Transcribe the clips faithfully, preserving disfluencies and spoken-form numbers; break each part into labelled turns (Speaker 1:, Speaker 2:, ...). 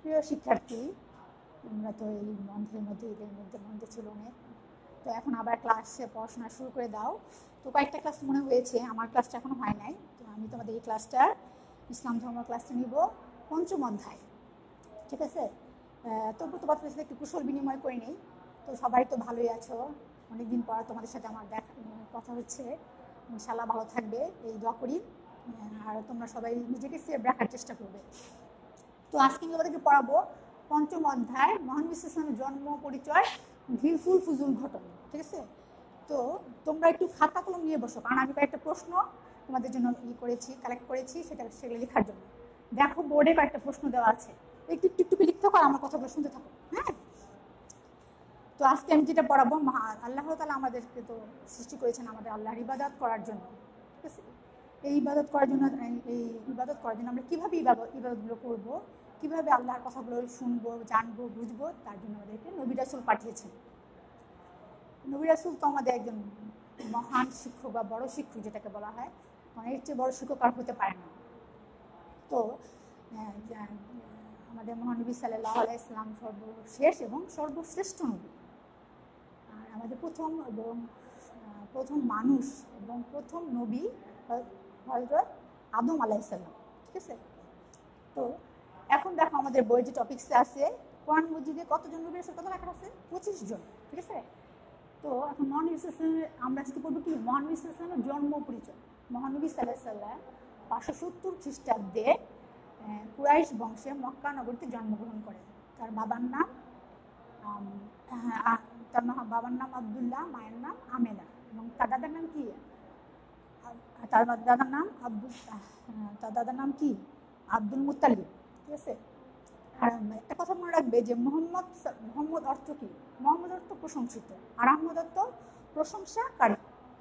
Speaker 1: প্রিয় শিক্ষার্থী, তোমরা তো এই বন্ধের মধ্যে ঈদের মধ্যে বন্ধ ছিল অনেক, তো এখন আবার ক্লাসে পড়াশোনা শুরু করে দাও। তো কয়েকটা ক্লাস মনে হয়েছে, আমার ক্লাসটা এখনো হয় নাই। তো আমি তোমাদের এই ক্লাসটা ইসলাম ধর্ম ক্লাসটা নিব পঞ্চম অধ্যায়, ঠিক আছে? তবু তোমাদের সাথে একটু কুশল বিনিময় করে নেই। তো সবাই তো ভালোই আছো, অনেকদিন পর তোমাদের সাথে আমার দেখা কথা হচ্ছে। ইনশাল্লাহ ভালো থাকবে এই দোয়া করি, আর তোমরা সবাই নিজেকে সেফ রাখার চেষ্টা করবে। তো আজকে আমি তোমাদেরকে পড়াবো পঞ্চম অধ্যায় মহান বিশ্ব ইসলামের জন্ম পরিচয় ঘিলফুল ফুজুল ঘটনা, ঠিক আছে? তো তোমরা একটু খাতা কলম নিয়ে বসো, কারণ আমি কয়েকটা প্রশ্ন তোমাদের জন্য ই করেছি, কালেক্ট করেছি, সেটা সেগুলো লেখার জন্য। দেখো বোর্ডে কয়েকটা প্রশ্ন দেওয়া আছে, একটু একটু একটু লিখতে থাকো, আমার কথাগুলো শুনতে থাকো, হ্যাঁ? তো আজকে আমি যেটা পড়াবো, আল্লাহ তাআলা আমাদেরকে তো সৃষ্টি করেছেন আমাদের আল্লাহর ইবাদত করার জন্য, ঠিক আছে? এই ইবাদত করার জন্য এই ইবাদত করার জন্য আমরা কীভাবে ইবাদত ইবাদতগুলো করবো, কীভাবে আল্লাহর কথাগুলো শুনবো, জানবো, বুঝবো, তার জন্য আমাদেরকে নবী রাসূল পাঠিয়েছেন। নবী রাসূল তো আমাদের একজন মহান শিক্ষক বা বড় শিক্ষক যেটাকে বলা হয়, মানে এর চেয়ে বড় শিক্ষক আর হতে পারে না। তো আমাদের মহানবী সাল্লাল্লাহু আলাইহি ওয়াসাল্লাম সর্বশেষ এবং সর্বশ্রেষ্ঠ নবী, আর আমাদের প্রথম এবং প্রথম মানুষ এবং প্রথম নবী হযরত আদম আলাইহিস সালাম, ঠিক আছে? তো এখন দেখো আমাদের বই যে টপিকসে আছে, কোরআন মজিদে কতজন নবী রাসূল কথা লেখা আছে? পঁচিশ জন, ঠিক আছে? তো এখন মহানবী সাল্লাল্লাহু আমরা আজকে পড়বো কি মহানবী সাল্লাল্লাহু জন্ম পরিচয়। মহানবী সাল্লাল্লাহু আলাইহি ওয়াসাল্লাম পাঁচশো সত্তর খ্রিস্টাব্দে কুরাইশ বংশে মক্কা নগরীতে জন্মগ্রহণ করেন। তার বাবার নাম তার বাবার নাম আব্দুল্লাহ, মায়ের নাম আমেনা, এবং তার দাদার নাম কি? তার দাদার নাম আব্দুল তার দাদার নাম কি? আব্দুল মুত্তালিব, ঠিক আছে? আর একটা কথা মনে রাখবে যে মোহাম্মদ মোহাম্মদ অর্থ কি? মোহাম্মদ অর্থ প্রশংসিত, আর আহমদ অর্থ প্রশংসাকারী।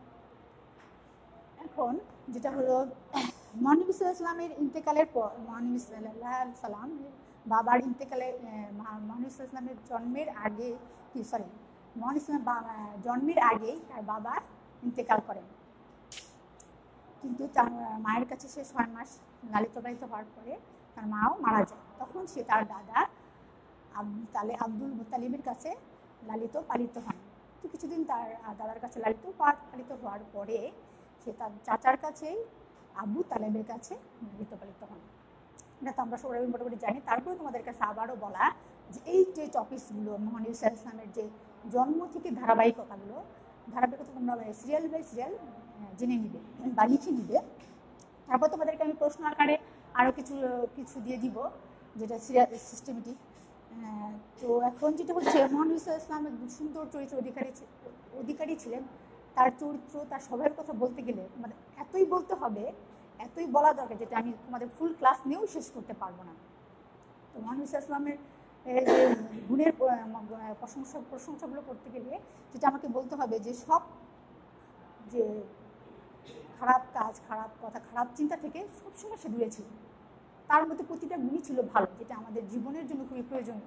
Speaker 1: এখন যেটা হলো মহানবী সাল্লাল্লাহু আলাইহি ওয়াসাল্লামের ইন্তেকালের পর, মহানবী সাল্লাল্লাহু আলাইহি ওয়াসাল্লাম বাবার ইন্তেকালের মহানবী সাল্লাল্লাহু আলাইহি ওয়াসাল্লামের জন্মের আগে কি সরি মহানবী সাল্লাল্লাহু জন্মের আগেই তার বাবা ইন্তেকাল করেন, কিন্তু তার মায়ের কাছে সে ছয় মাস লালিত পালিত হওয়ার পরে তার মাও মারা যায়। তখন সে তার দাদা আব্দুল তালে আব্দুল মুত্তালিবের কাছে লালিত পালিত হন। তো কিছুদিন তার দাদার কাছে লালিত পালিত হওয়ার পরে সে তার চাচার কাছেই আবু তালেবের কাছে লালিত পালিত হন। এটা তো আমরা সবাই মোটামুটি জানি। তারপরে তোমাদের কাছে আবারও বলা যে এই যে টপিকসগুলো মহানবী সাল্লাল্লাহু আলাইহি ওয়াসাল্লামের যে জন্ম থেকে ধারাবাহিকতাগুলো, ধারাবাহিকতা তোমরা সিরিয়াল বাই সিরিয়াল জেনে নিবে বা লিখে নিবে। তারপর তোমাদেরকে আমি প্রশ্ন আকারে আরও কিছু কিছু দিয়ে দিব, যেটা সিরিয়াল সিস্টেমেটিক। তো এখন যেটা হচ্ছে মহানবী সাল্লাল্লাহু আলাইহি ওয়াসাল্লাম একদম সুন্দর চরিত্র অধিকারী অধিকারী ছিলেন। তার চরিত্র, তার স্বভাবের কথা বলতে গেলে তোমাদের এতই বলতে হবে, এতই বলা দরকার, যেটা আমি তোমাদের ফুল ক্লাস নিয়েও শেষ করতে পারবো না। তো মহানবী সাল্লাল্লাহু আলাইহি ওয়াসাল্লামের যে গুণের প্রশংসা প্রশংসাগুলো করতে গেলে যেটা আমাকে বলতে হবে যে সব যে খারাপ কাজ, খারাপ কথা, খারাপ চিন্তা থেকে সবসময় সে দূরে ছিল। তার মধ্যে প্রতিটা গুণই ছিল ভালো, যেটা আমাদের জীবনের জন্য খুবই প্রয়োজনীয়।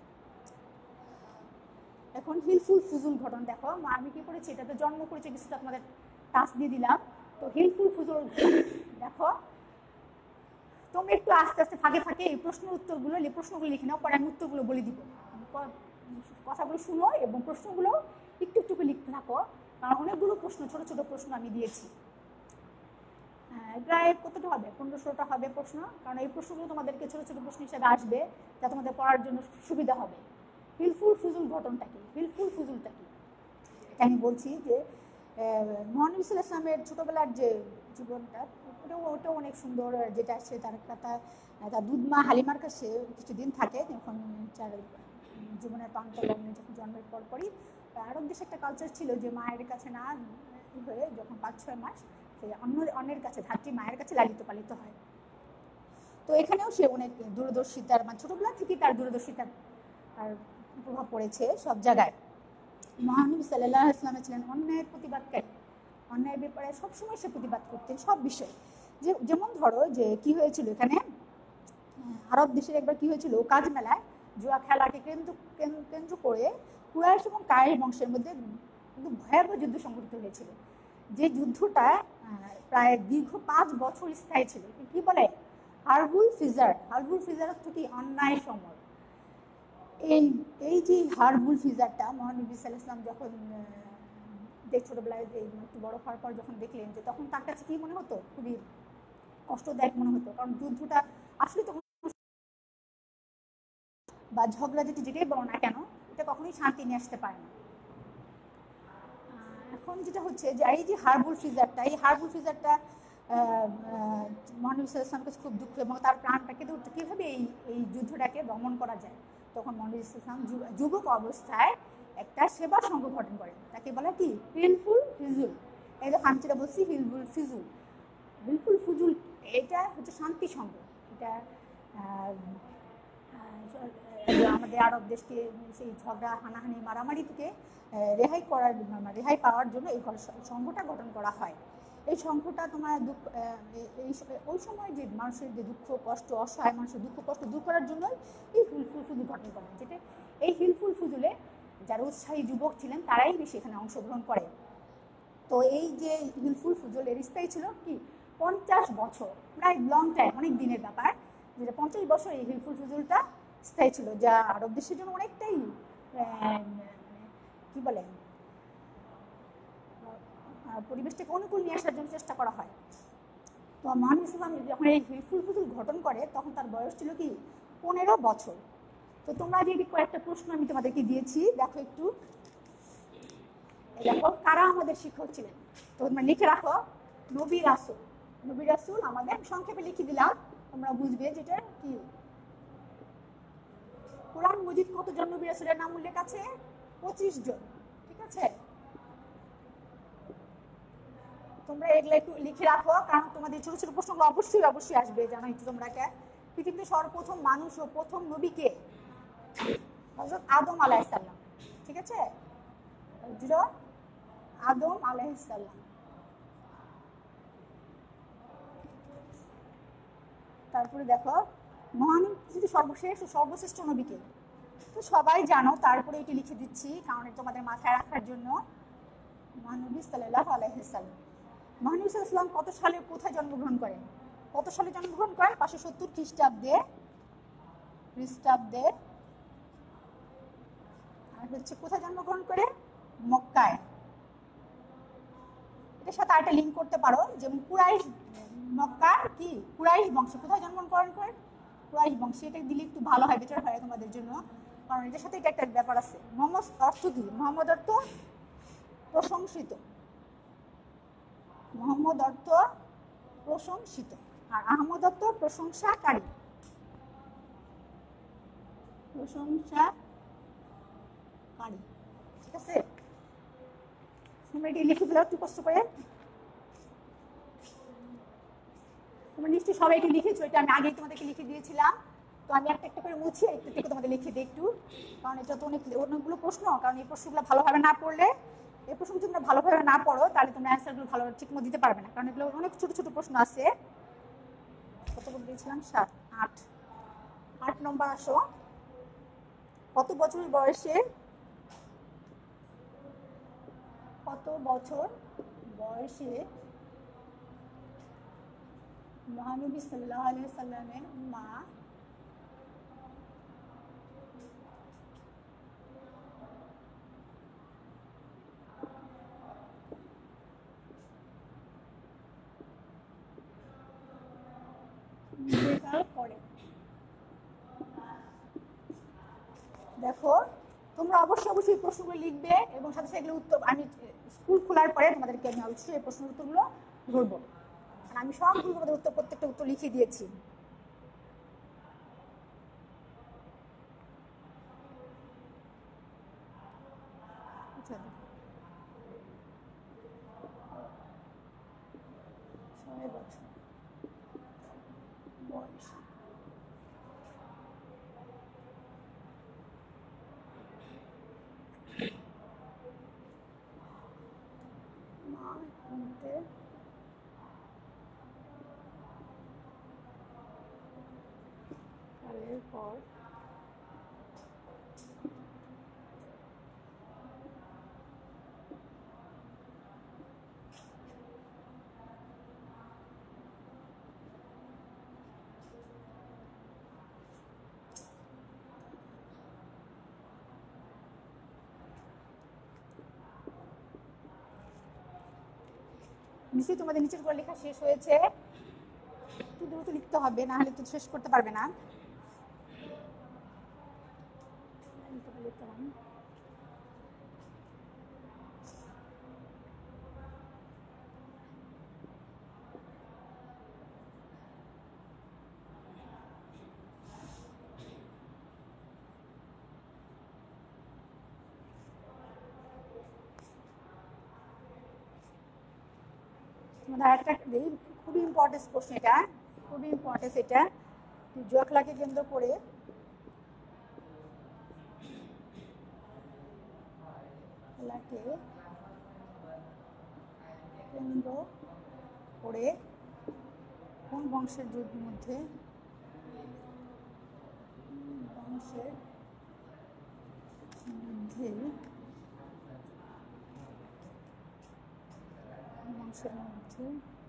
Speaker 1: এখন হিলফুল ফুজুল ঘটনা দেখো, আমি কি করেছি, এটা তো জন্ম পরিচয় কিছুটা তোমাদের টাচ দিয়ে দিলাম। তো হিলফুল ফুজুল দেখো, তোমরা একটু আস্তে আস্তে ফাঁকে ফাঁকে এই প্রশ্নের উত্তরগুলো প্রশ্নগুলো লিখে নাও, পরে আমি উত্তরগুলো বলে দিব। কথাগুলো শুনো এবং প্রশ্নগুলো একটু একটু করে লিখতে থাকো, কারণ অনেকগুলো প্রশ্ন, ছোট ছোট প্রশ্ন আমি দিয়েছি। প্রায় কতটা হবে, পনেরো ষোলোটা হবে প্রশ্ন, কারণ এই প্রশ্নগুলো তোমাদেরকে ছোটো ছোটো প্রশ্ন হিসেবে আসবে, যা তোমাদের পড়ার জন্য সুবিধা হবে। হিলফুল ফুজুল ঘটনাটা কি? হিলফুল ফুজুলটা কি এটা আমি বলছি যে মহানবী সাল্লাল্লাহু আলাইহি ওয়াসাল্লামের ছোটোবেলার যে জীবনটা, ওটাও ওটাও অনেক সুন্দর। যেটা সে তার কথা তার দুধমা হালিমার কাছে কিছুদিন থাকে, যখন তার জীবনের প্রান্তলগ্নে যখন জন্মের পরপরই আরব দেশে একটা কালচার ছিল যে মায়ের কাছে না হয়ে যখন পাঁচ ছয় মাস সে অন্য অন্যের কাছে, ধাত্রী মায়ের কাছে লালিত পালিত হয়। তো এখানেও সে অনেক দূরদর্শিতার, মানে ছোটোবেলা থেকেই তার দূরদর্শিতার আর প্রভাব পড়েছে সব জায়গায়। মহানবী সাল্লাল্লাহু আলাইহি ওয়াসাল্লাম ছিলেন অন্যায়ের প্রতিবাদকারী, অন্যায়ের ব্যাপারে সবসময় সে প্রতিবাদ করতেন সব বিষয়ে। যে যেমন ধরো যে কি হয়েছিল এখানে আরব দেশের একবার কি হয়েছিল, কাজ মেলায় জুয়া খেলাকে কেন্দ্র কেন্দ্র করে কুরাইশ এবং কায়েস বংশের মধ্যে কিন্তু ভয়াবহ যুদ্ধ সংঘটিত হয়েছিল। যে যুদ্ধটা প্রায় দীর্ঘ পাঁচ বছর স্থায়ী ছিল। কি বলে? হারবুল ফিজার। হারবুল ফিজার অর্থ কি? অন্যায় সমর। এই এই যে হার্বুল ফিজারটা মহানবী সাল্লাল্লাহু আলাইহি ওয়াসাল্লাম যখন দেখ ছোটোবেলায় একটু বড় হওয়ার পর যখন দেখলেন, যে তখন তার কাছে কী মনে হতো, খুবই কষ্টদায়ক মনে হতো, কারণ যুদ্ধটা আসলে তখন বা ঝগড়া যেটি যেটাই বলো না কেন, এটা কখনোই শান্তি নিয়ে আসতে পারে না। এখন যেটা হচ্ছে যে এই যে হার্বুল ফিজারটা, এই হার্বুল ফিজারটা মহানবী সাল্লাল্লাহু আলাইহি ওয়াসাল্লামের কাছে খুব দুঃখ এবং তার প্রাণটাকে ধরতে কীভাবে এই এই যুদ্ধটাকে দমন করা যায়। তখন মহানবী সাল্লাল্লাহু আলাইহি ওয়াসাল্লাম যুবক অবস্থায় একটা সেবা সংঘ গঠন করেন, তাকে বলে কি হিলফুল ফিজুল। এই যে আমি যেটা বলছি হিলফুল ফিজুল, হিলফুল ফিজুল এটা হচ্ছে শান্তি সংঘ। এটা আমাদের আরব দেশকে সেই ঝগড়া হানাহানি মারামারি থেকে রেহাই করার রেহাই পাওয়ার জন্য এই সংঘটা গঠন করা হয়। এই সংঘটা তোমার দুঃখ এই ওই সময় যে মানুষের যে দুঃখ কষ্ট অসহায় মানুষের দুঃখ কষ্ট দূর করার জন্যই এই হিলফুল ফুজুল গঠন করেন। যেটা এই হিলফুল ফুজুলে যারা উৎসাহী যুবক ছিলেন তারাই বেশি এখানে অংশগ্রহণ করে। তো এই যে হিলফুল ফুজুল এর স্থায়ী ছিল কি পঞ্চাশ বছর, প্রায় লং টাইম, অনেক দিনের ব্যাপার, যেটা পঞ্চাশ বছর এই হিলফুল ফুজুলটা স্থায়ী ছিল, যা আরব দেশের জন্য অনেকটাই কি বলে পরিবেশটাকে অনুকূল নিয়ে আসার জন্য চেষ্টা করা হয়। তো মহানবী সাল্লাল্লাহু আলাইহি ওয়াসাল্লাম যখন এই হিলফুল ফুজুল গঠন করে তখন তার বয়স ছিল কি পনেরো বছর। তো তোমরা যে কয়েকটা প্রশ্ন আমি তোমাদেরকে দিয়েছি, দেখো একটু, দেখো কারা আমাদের শিক্ষক ছিলেন। তো তোমরা লিখে রাখো নবী রাসূল। নবী রাসূল আমাদের সংক্ষেপে লিখে দিলাম, তোমরা বুঝবে যেটা কি। কোরআন মজিদ কতজন নবী রাসূলের নাম উল্লেখ আছে? পঁচিশ জন। ঠিক আছে, তোমরা এগুলো একটু লিখে রাখো, কারণ তোমাদের ছোট ছোট প্রশ্নগুলো অবশ্যই অবশ্যই আসবে। জানোই তো তোমরা কে পৃথিবীতে সর্বপ্রথম মানুষ ও প্রথম নবীকে হযরত আদম আলাইহিস সালাম। ঠিক আছে, হযরত আদম আলাইহিস সালাম। তারপরে দেখো মহান পৃথিবীর সর্বশেষ ও সর্বশ্রেষ্ঠ নবীকে তো সবাই জানো, তারপরে এটি লিখে দিচ্ছি কারণ এটা তোমাদের মাথায় রাখার জন্য। মহানবী সাল্লাল্লাহু আলাইহি সাল্লাম। মহানবী সাল্লাল্লাহু আলাইহি সাল্লাম কত সালে কোথায় জন্মগ্রহণ করেন? কত সালে জন্মগ্রহণ করেন? পাঁচশো সত্তর খ্রিস্টাব্দে খ্রিস্টাব্দে আর হচ্ছে কোথায় জন্মগ্রহণ করে? মক্কায়। এটার সাথে আরেকটা লিঙ্ক করতে পারো, যেমন কুরাইশ, মক্কার কি কুরাইশ বংশ কোথায় জন্মগ্রহণ করেন? কুরাইশ বংশে। এটা দিলে একটু ভালো হয়, বেটার হয় তোমাদের জন্য, কারণ এটার সাথে এটা একটা ব্যাপার আছে। মোহাম্মদ অর্থ কি? মোহাম্মদ অর্থ প্রশংসিত। মোহাম্মদ অর্থ প্রশংসিত, আর আহমদ অর্থ প্রশংসাকারী। প্রশংসাকারী। ঠিক আছে, তোমরা এটি লিখে দিলাম একটু কষ্ট করে। তোমরা নিশ্চয়ই সবাই একটু লিখেছো, এটা আমি আগেই তোমাদেরকে লিখে দিয়েছিলাম। তো আমি একটা একটা করে মুছি একটু একটু তোমাদের লিখে দিই একটু, কারণ এটা তো অনেক অনেকগুলো প্রশ্ন। কারণ এই প্রশ্নগুলো ভালোভাবে না পড়লে, এই প্রশ্ন যদি তোমরা ভালোভাবে না পড়ো তাহলে তোমরা অ্যান্সারগুলো ভালোভাবে ঠিকমতো দিতে পারবে না, কারণ এগুলো অনেক ছোট ছোট প্রশ্ন আছে। কতগুলো দিয়েছিলাম? সাত আট আট নম্বর আসো। কত বছর বয়সে কত বছর বয়সে মহানবী সাল্লাল্লাহু আলাইহি ওয়াসাল্লামের মা ইন্তেকাল করেন? দেখো তোমরা অবশ্যই অবশ্যই প্রশ্নগুলো লিখবে এবং সাথে সাথে এগুলো উত্তর আমি স্কুল খোলার পরে তোমাদেরকে আমি অবশ্যই এই প্রশ্নের উত্তরগুলো ধরবো। আর আমি সবগুলো তোমাদের উত্তর প্রত্যেকটা উত্তর লিখে দিয়েছি। ছয় বছর বয়স মা ইন্তেকালের পর নিশ্চয়ই তোমাদের নিচের করে লেখা শেষ হয়েছে, একটু দ্রুত লিখতে হবে, না হলে তো শেষ করতে পারবে না। খুবই ইম্পর্টেন্ট প্রশ্ন এটা, খুবই ইম্পর্টেন্ট এটা। জুয়াখেলাকে কেন্দ্র করে খেলাকে কেন্দ্র করে কোন বংশের যুদ্ধের মধ্যে বংশের মধ্যে বংশের মধ্যে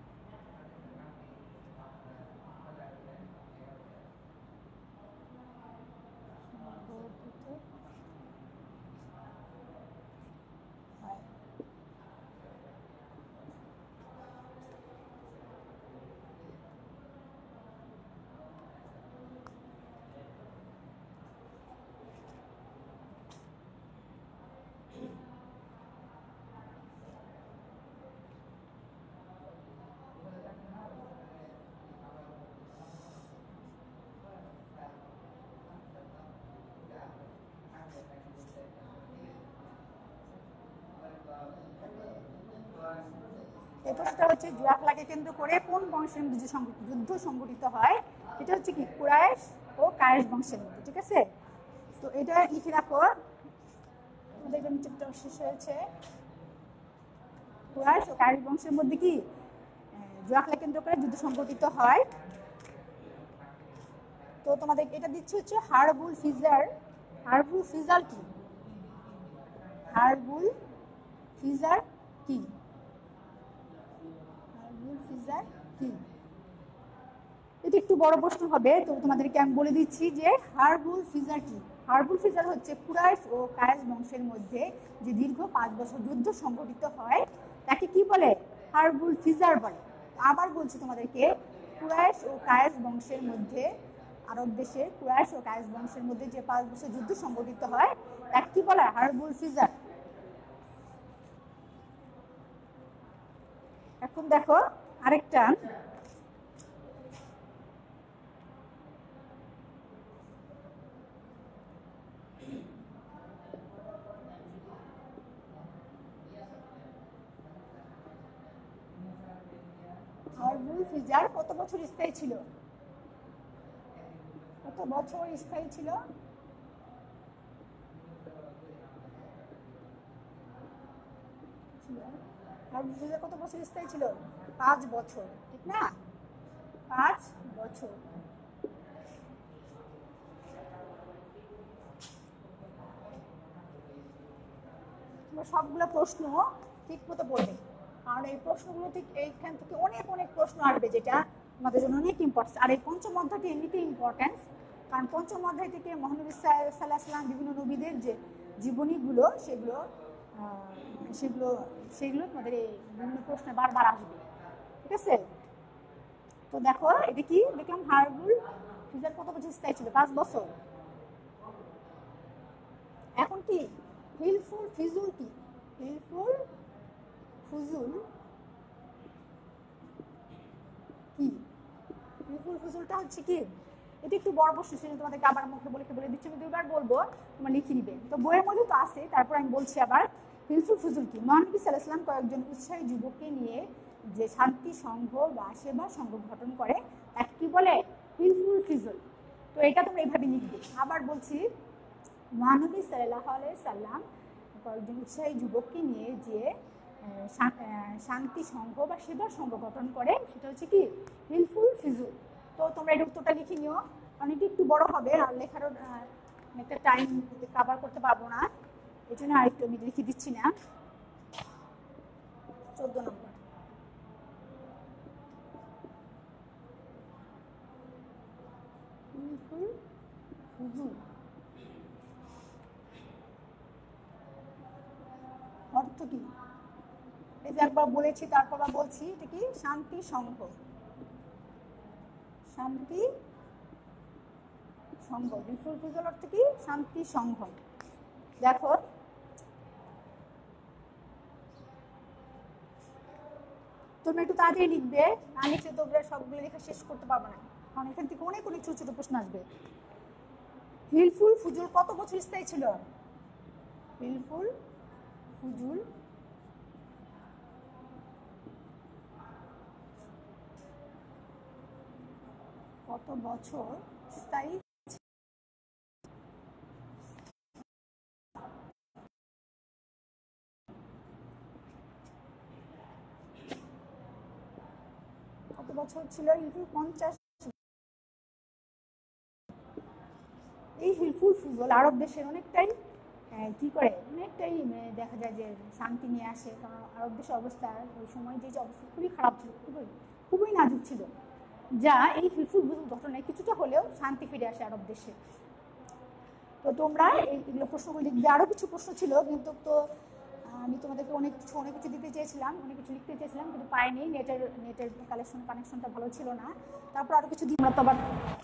Speaker 1: এই প্রশ্নটা হচ্ছে জুয়া খেলাকে কেন্দ্র করে কোন বংশের যুদ্ধ সংঘটিত হয়, এটা হচ্ছে কি কুরাইশ ও কায়েশ বংশের মধ্যে। ঠিক আছে, তো এটা লিখে রাখো, দেখবেন চ্যাপ্টার শেষ হয়েছে। কুরাইশ ও কায়েশ বংশের মধ্যে কি জুয়া খেলা কেন্দ্র করে যুদ্ধ সংঘটিত হয়। তো তোমাদের এটা দিচ্ছে হচ্ছে হারবুল ফিজার। হারবুল ফিজার কি? হারবুল ফিজার কি? এটা একটু বড় প্রশ্ন হবে, তো তোমাদেরকে আমি বলে দিচ্ছি যে হারবুল ফিজার কি। হারবুল ফিজার হচ্ছে কুরাইশ ও কায়েশ বংশের মধ্যে যে দীর্ঘ পাঁচ বছর যুদ্ধ সংঘটিত হয় তাকে কি বলে? হারবুল ফিজার বলে। আবার বলছি তোমাদেরকে, কুরাইশ ও কায়েশ বংশের মধ্যে, আরব দেশে কুরাইশ ও কায়েশ বংশের মধ্যে যে পাঁচ বছর যুদ্ধ সংঘটিত হয় তাকে কি বলে? হারবুল ফিজার। এখন দেখো আরেকটা, হারবুল ফিজার কত বছর স্থায়ী ছিল? কত বছর স্থায়ী ছিল? হারবুল ফিজার কত বছর স্থায়ী ছিল? পাঁচ বছর, ঠিক না? পাঁচ বছর। সবগুলো প্রশ্ন ঠিক মতো পড়বে, কারণ এই প্রশ্নগুলো ঠিক এইখান থেকে অনেক অনেক প্রশ্ন আসবে, যেটা আমাদের জন্য অনেক ইম্পর্টেন্ট। আর এই পঞ্চম অধ্যায়টি এমনিতে ইম্পর্টেন্স, কারণ পঞ্চম অধ্যায় থেকে মহানবী সাল্লাল্লাহু আলাইহি সাল্লাম বিভিন্ন নবীদের যে জীবনীগুলো সেগুলো সেগুলো সেগুলো তোমাদের এই বিভিন্ন প্রশ্নে বারবার আসবে। ঠিক আছে, তো দেখো এটা কি দেখলাম, হারবুল ফিজার কত বছর স্থায়ী ছিল? পাঁচ বছর। এখন কি হিলফুল ফিজুল কি? হিলফুল ফুজুল কি? হিলফুল ফুজুলটা হচ্ছে কি, এটা একটু বড় প্রশ্ন, সেটা তোমাদেরকে আবার মুখে বলে বলে দিচ্ছি, আমি দুইবার বলবো, তোমরা লিখে নিবে। তো বইয়ের মধ্যে তো আছে, তারপর আমি বলছি আবার। হিলফুল ফুজুল কি? মহানবী সাল্লাল্লাহু আলাইহি ওয়াসাল্লাম কয়েকজন উৎসাহী যুবককে নিয়ে যে শান্তি সংঘ বা সেবা সংঘ গঠন করে তাকে কি বলে? হিলফুল ফিজুল। তো এটা তোমরা এইভাবে লিখবে। আবার বলছি, মহানবী সাল্লাল্লাহু আলাইহি ওয়াসাল্লাম কয়েকজন উৎসাহী যুবককে নিয়ে যে শান্তি সংঘ বা সেবা সংঘ গঠন করে সেটা হচ্ছে কি? হিলফুল ফিজুল। তো তোমরা এর উত্তরটা লিখে নিও, কারণ এটি একটু বড় হবে আর লেখারও একটা টাইম কভার করতে পারবো না, এই জন্য আরেকটু আমি লিখে দিচ্ছি না। চোদ্দ নম্বর, হিলফুল ফুজুল অর্থ কি? এই যে একবার বলেছি তারপর বলছি, এটা কি শান্তি সংঘ, শান্তি সংঘ, হিলফুল ফুজুল অর্থ কি শান্তি সংঘ। দেখো তুমি একটু তাড়াতাড়ি লিখবে, না লিখলে তোমরা সবগুলো লেখা শেষ করতে পারবে না, কারণ এখান থেকে অনেক অনেক ছোট ছোট প্রশ্ন আসবে। হিলফুল ফুজুল কত বছর স্থায়ী ছিল? হিলফুল ফুজুল কত বছর স্থায়ী? কত বছর ছিল হিলফুল? পঞ্চাশ। এই হিলফুল ফুজুল আরব দেশের অনেকটাই কি করে, অনেকটাই দেখা যায় যে শান্তি নিয়ে আসে, কারণ আরব দেশের অবস্থা ওই সময় যে অবস্থা খুবই খারাপ ছিল, খুবই খুবই নাজুক ছিল, যা এই হিলফুল ফুজুল ঘটনায় কিছুটা হলেও শান্তি ফিরে আসে আরব দেশে। তো তোমরা এইগুলো প্রশ্নগুলো লিখবে। আরও কিছু প্রশ্ন ছিল, কিন্তু তো আমি তোমাদেরকে অনেক কিছু অনেক কিছু দিতে চেয়েছিলাম, অনেক কিছু লিখতে চেয়েছিলাম, কিন্তু পাইনি, নেটের নেটের কালেকশন কানেকশনটা ভালো ছিল না। তারপর আরও কিছু দিই আমরা তো আবার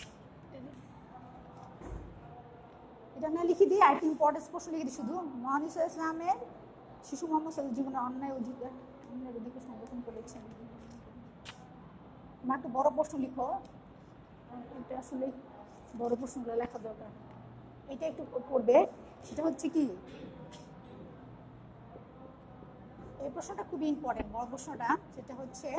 Speaker 1: এটা না লিখে দিই, আরেকটি ইম্পর্টেন্স প্রশ্ন লিখে দিই শুধু। মহান ঈসা ইসলামের শিশু মোহাম্মদ সাল্লাল্লাহু আলাইহি জীবনে অন্যায় অধিকার অন্যায় অধিকার সংগঠন করেছেন। না একটু বড় প্রশ্ন লিখো, এটা আসলে বড় প্রশ্নগুলো লেখা দরকার। এটা একটু পড়বে, সেটা হচ্ছে কি, এই প্রশ্নটা খুবই ইম্পর্টেন্ট, বড় প্রশ্নটা, সেটা হচ্ছে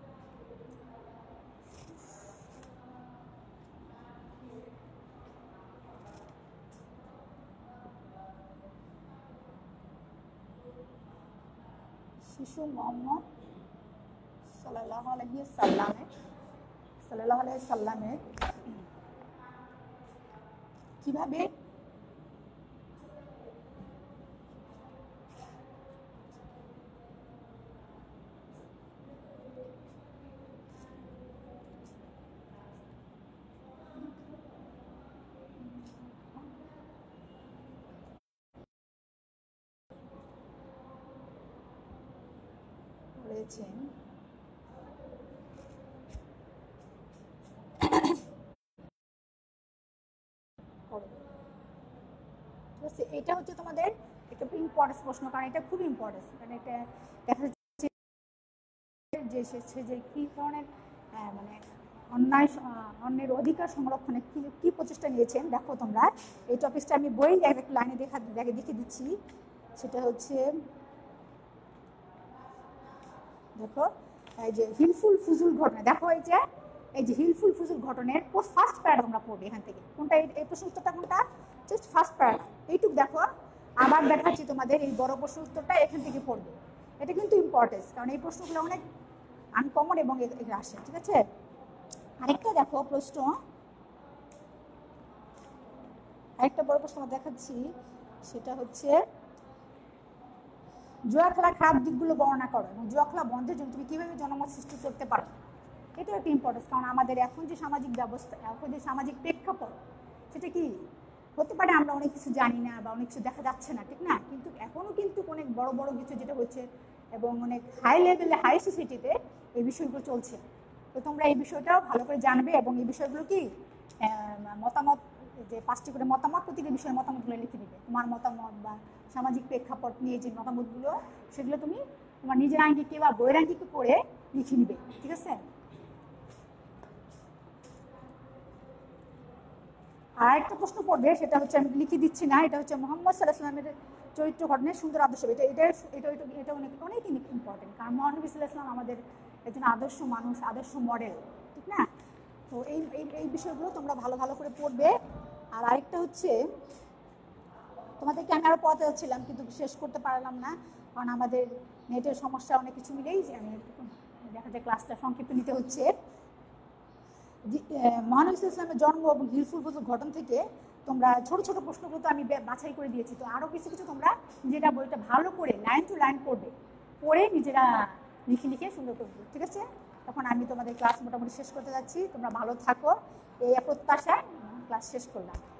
Speaker 1: শিশু মোহাম্মদ সাল্লাল্লাহু আলাইহি সাল্লামের সাল্লাল্লাহু আলাইহি সাল্লামের কিভাবে করেছেন এটা হচ্ছে তোমাদের একটা ইম্পর্টেন্স প্রশ্ন, কারণ এটা খুব ইম্পর্টেন্স, কারণ এটা দেখা যাচ্ছে যে সে যে কী ধরনের মানে অন্যায় অন্যের অধিকার সংরক্ষণে কি কি প্রচেষ্টা নিয়েছেন। দেখো তোমরা এই টপিকটা আমি বই এক লাইনে দেখা দেখে দেখে দিচ্ছি, সেটা হচ্ছে দেখো এই যে হিলফুল ফুজুল ঘটনা, দেখো এই যে এই যে হিলফুল ফুজুল ঘটনার ফার্স্ট প্যারাগ্রাফ আমরা পড়বো এখান থেকে। কোনটা এই প্রশ্ন উত্তরটা কোনটা? জাস্ট ফার্স্ট প্যারাগ্রাফ, এইটুকু দেখো। আবার দেখাচ্ছি তোমাদের এই বড় প্রশ্ন উত্তরটা এখান থেকে পড়বে। এটা কিন্তু ইম্পর্টেন্স, কারণ এই প্রশ্নগুলো অনেক আনকমন এবং এগুলো আসে, ঠিক আছে। আরেকটা দেখো প্রশ্ন, আরেকটা বড় প্রশ্ন দেখাচ্ছি, সেটা হচ্ছে জুয়া খেলার খারাপ দিকগুলো বর্ণনা করো এবং জুয়া খেলা বন্ধের জন্য তুমি কীভাবে জনমত সৃষ্টি করতে পারো। এটাও একটা ইম্পর্টেন্স, কারণ আমাদের এখন যে সামাজিক ব্যবস্থা, এখন যে সামাজিক প্রেক্ষাপট, সেটা কি হতে পারে আমরা অনেক কিছু জানি না বা অনেক কিছু দেখা যাচ্ছে না, ঠিক না, কিন্তু এখনও কিন্তু অনেক বড় বড় কিছু যেটা হচ্ছে এবং অনেক হাই লেভেলে হাই সোসাইটিতে এই বিষয়গুলো চলছে। তো তোমরা এই বিষয়টাও ভালো করে জানবে এবং এই বিষয়গুলো কি মতামত, যে পাঁচটি করে মতামত, প্রতিটি বিষয়ের মতামতগুলো লিখে দিবে। তোমার মতামত বা সামাজিক প্রেক্ষাপট নিয়ে যে মতামতগুলো, সেগুলো তুমি তোমার নিজের আঙ্গিকে বা বইয়ের আঙ্গিকে করে লিখে নিবে, ঠিক আছে। আর একটা প্রশ্ন পড়বে, সেটা হচ্ছে আমি লিখে দিচ্ছি না, এটা হচ্ছে মোহাম্মদ সাল্লাল্লাহু আলাইহি ওয়াসাল্লামের চরিত্র গঠনের সুন্দর আদর্শ। এটা এটা এটা এটা অনেক অনেক ইম্পর্টেন্ট, কারণ মহানবী সাল্লাল্লাহু আলাইহি ওয়াসাল্লাম আমাদের একজন আদর্শ মানুষ, আদর্শ মডেল, ঠিক না। তো এই এই বিষয়গুলো তোমরা ভালো ভালো করে পড়বে। আর আরেকটা হচ্ছে তোমাদেরকে আমি আরও পড়াতে যাচ্ছিলাম, কিন্তু শেষ করতে পারলাম না, কারণ আমাদের নেটের সমস্যা, অনেক কিছু মিলেই আমি দেখা যায় ক্লাসটা সংক্ষিপ্ত নিতে হচ্ছে। মহানবী সাল্লাল্লাহু আলাইহি ওয়াসাল্লামের জন্ম এবং হিলফুল ফুজুল ঘটনা থেকে তোমরা ছোট ছোট প্রশ্নগুলো তো আমি বাছাই করে দিয়েছি, তো আরও কিছু কিছু তোমরা নিজেরা বইটা ভালো করে লাইন টু লাইন পড়বে, পড়ে নিজেরা লিখে লিখে সুন্দর করবে, ঠিক আছে। তখন আমি তোমাদের ক্লাস মোটামুটি শেষ করতে যাচ্ছি, তোমরা ভালো থাকো, এই প্রত্যাশায় ক্লাস শেষ করলাম।